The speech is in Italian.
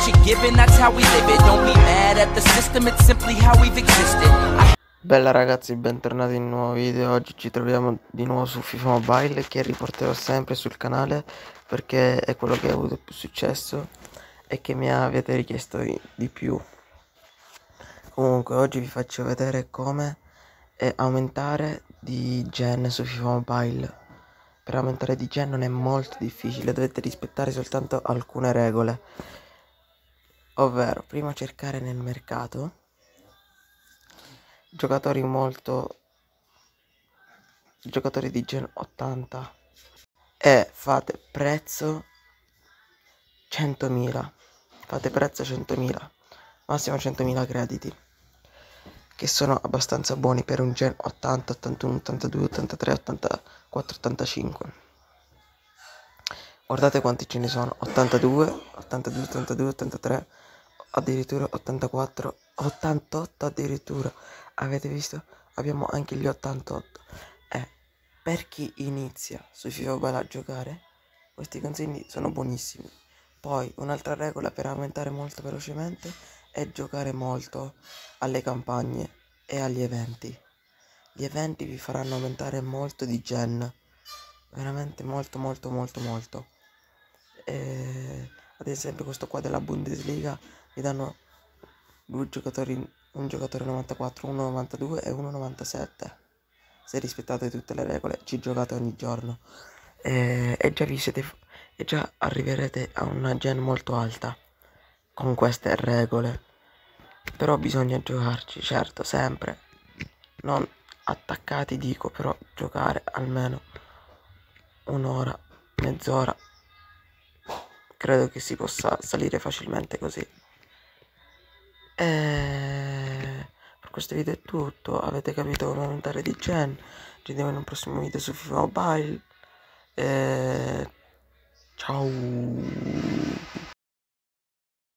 what you're given, that's how we live it. Don't be mad at the system, it's simply how we've existed. Bella ragazzi, bentornati in un nuovo video. Oggi ci troviamo di nuovo su FIFA Mobile, che riporterò sempre sul canale perché è quello che ha avuto più successo e che mi avete richiesto di più. Comunque oggi vi faccio vedere come aumentare di gen su FIFA Mobile. Per aumentare di gen non è molto difficile, dovete rispettare soltanto alcune regole, ovvero prima cercare nel mercato giocatori di gen 80 e fate prezzo 100.000, massimo 100.000 crediti, che sono abbastanza buoni per un gen 80, 81, 82, 83, 84, 85. Guardate quanti ce ne sono: 82, 82, 82, 83, addirittura 84, 88 addirittura. Avete visto? Abbiamo anche gli 88. Per chi inizia su FIFA Mobile a giocare, questi consigli sono buonissimi. Poi un'altra regola per aumentare molto velocemente è giocare molto alle campagne e agli eventi. Gli eventi vi faranno aumentare molto di gen, veramente molto. Ad esempio questo qua della Bundesliga vi danno due giocatori, un giocatore 94, uno 92 e uno 97. Se rispettate tutte le regole, ci giocate ogni giorno e già arriverete a una gen molto alta con queste regole. Però bisogna giocarci, certo, sempre, non attaccati dico, però giocare almeno un'ora, mezz'ora, credo che si possa salire facilmente così. Per questo video è tutto. Avete capito come aumentare di gen. Ci vediamo in un prossimo video su FIFA Mobile. Ciao.